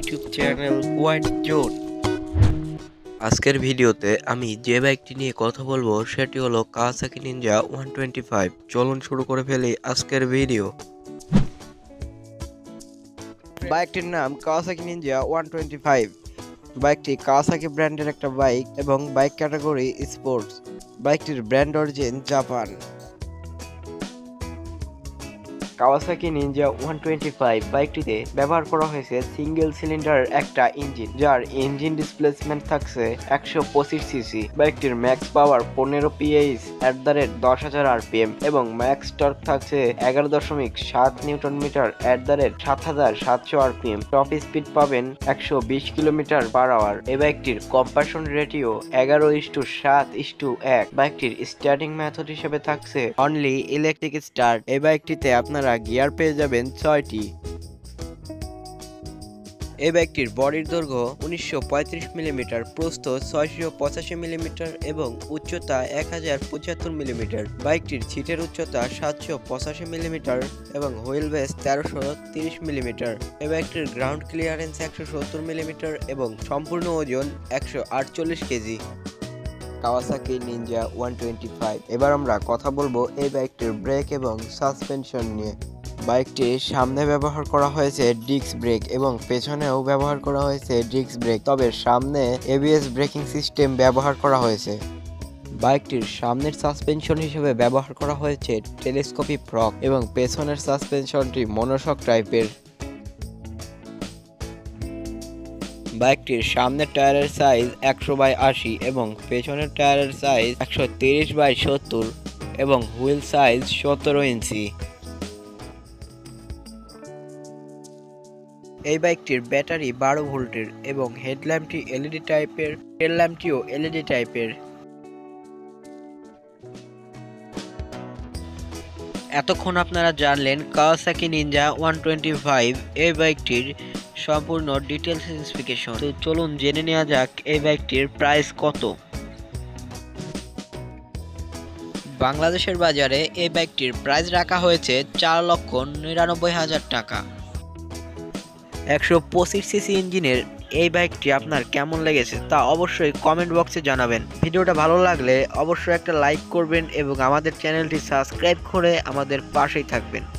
YouTube channel white zone. আজকের ভিডিওতে আমি যে বাইকটি নিয়ে কথা বলবো সেটি হলো কাওয়াসাকি নিনজা 125। চলুন শুরু করে ফেলি আজকের ভিডিও। বাইকটির নাম কাওয়াসাকি নিনজা 125। বাইকটি কাওয়াসাকি ব্র্যান্ডের একটা বাইক এবং বাইক ক্যাটাগরি স্পোর্টস। বাইকটির brand origin Japan. Kawasaki Ninja 125 বাইকটিতে ব্যবহার করা হয়েছে সিঙ্গেল সিলিন্ডার একটা ইঞ্জিন, যার ইঞ্জিন ডিসপ্লেসমেন্ট থাকছে 125 সিসি। বাইকটির ম্যাক্স পাওয়ার 15 পিএইচ @10,000 আরপিএম এবং ম্যাক্স টর্ক থাকছে 11.7 newton metre @7,700 RPM. Top speed পাবেন 120 কিলোমিটার পার আওয়ার। এই বাইকটির কম্প্রেশন রেটিও 11:7:1। বাইকটির স্টার্টিং মেথড হিসেবে থাকছে অনলি ইলেকট্রিক স্টার্ট। এই বাইকটিতে আপনারা গিয়ার পেয়ে যাবেন 6টি। এই বাইকটির বডির দৈর্ঘ্য 1935 মিলিমিটার, প্রস্থ 685 মিলিমিটার এবং উচ্চতা 1075 মিলিমিটার। বাইকটির সিটের উচ্চতা 785 মিলিমিটার এবং হুইল বেস 1330 মিলিমিটার। এই বাইকটির গ্রাউন্ড ক্লিয়ারেন্স 170 মিলিমিটার এবং সম্পূর্ণ ওজন 148 কেজি। Kawasaki Ninja 125। এবার আমরা কথা বলবো এই বাইকটির ব্রেক এবং সাসপেনশন নিয়ে। বাইকটির সামনে ব্যবহার করা হয়েছে ডিস্ক ব্রেক এবং পেছনেও ব্যবহার করা হয়েছে ডিস্ক ব্রেক, তবে সামনে এবিএস ব্রেকিং সিস্টেম ব্যবহার করা হয়েছে। বাইকটির সামনের সাসপেনশন হিসেবে ব্যবহার করা হয়েছে টেলিস্কোপিক ফ্রক এবং পেছনের সাসপেনশনটি মনোশক টাইপের। বাইকটির সামনের টায়ারের সাইজ 100/80 এবং পেছনের টায়ারের সাইজ 130/70 এবং হুইল সাইজ 17 ইঞ্চি। এই বাইকটির ব্যাটারি 12 ভোল্টের এবং হেডল্যাম্পটি এলইডি টাইপের, টেল ল্যাম্পটিও এলইডি টাইপের। এতক্ষণ আপনারা জানলেন কাওয়াসাকি নিনজা 125 এই বাইকটির সম্পূর্ণ ডিটেলস স্পেসিফিকেশন। তো চলুন জেনে নেওয়া যাক এই বাইকটির প্রাইস কত। বাংলাদেশের বাজারে এই বাইকটির প্রাইস রাখা হয়েছে 4,99,000 টাকা। 125 সিসি ইঞ্জিনের এই বাইকটি আপনার কেমন লেগেছে তা অবশ্যই কমেন্ট বক্সে জানাবেন। ভিডিওটা ভালো লাগলে অবশ্যই একটা লাইক করবেন এবং আমাদের চ্যানেলটি সাবস্ক্রাইব করে আমাদের পাশেই থাকবেন।